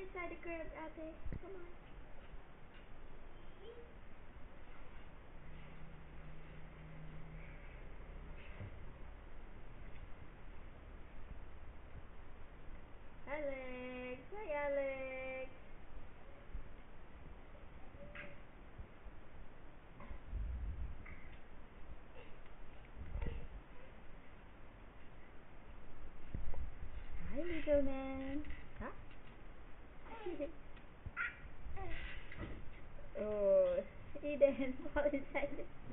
inside the crib, ate. Come on. Alex! Hi, Alex! Hi, little man. Huh? Oh, Eden, fall inside.